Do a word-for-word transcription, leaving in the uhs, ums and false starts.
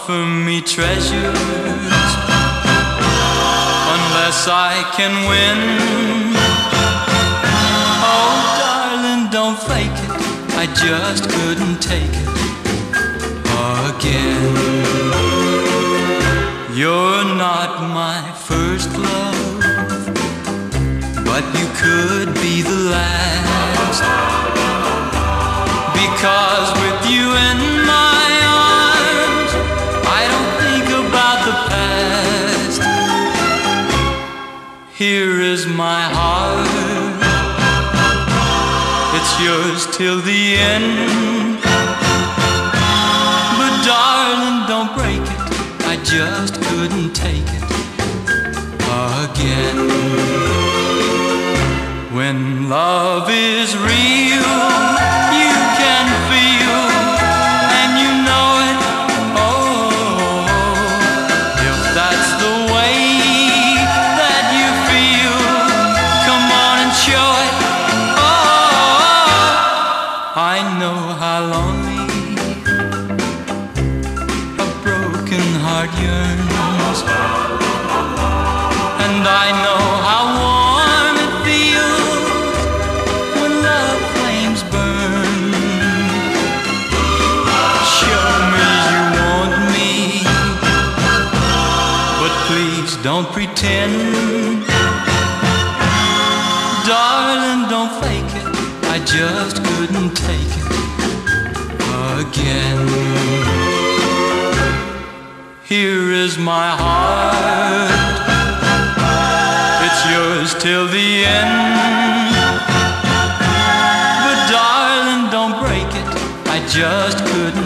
offer me treasures unless I can win. Oh, darling, don't fake it, I just couldn't take it again. You're not my first love, but you could be the last, because with you in my arms I don't think about the past. Here is my heart, it's yours till the end. But darling, don't break it, I just couldn't take it again. When love is real, you can feel, and you know it. Oh, if that's the way that you feel, come on and show it. Oh, I know how lonely a broken heart yearns, and I know how warm it feels when love flames burn. Show me you want me, but please don't pretend. Darling, don't fake it, I just couldn't take it again. Here is my heart, it's yours till the end. But darling, don't break it, I just couldn't